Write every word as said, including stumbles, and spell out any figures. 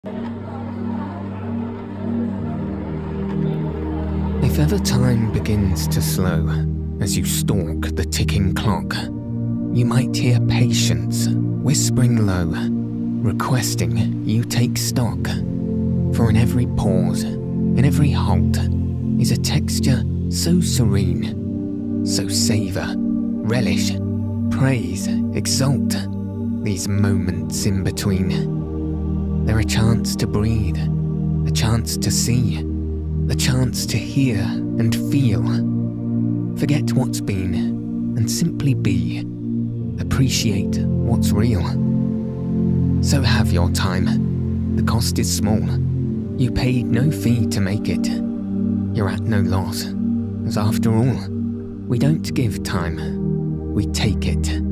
If ever time begins to slow as you stalk the ticking clock, you might hear patience whispering low, requesting you take stock. For in every pause, in every halt, is a texture so serene. So savour, relish, praise, exalt these moments in between. They're a chance to breathe, a chance to see, a chance to hear and feel. Forget what's been and simply be. Appreciate what's real. So have your time. The cost is small. You paid no fee to make it. You're at no loss, as after all, we don't give time, we take it.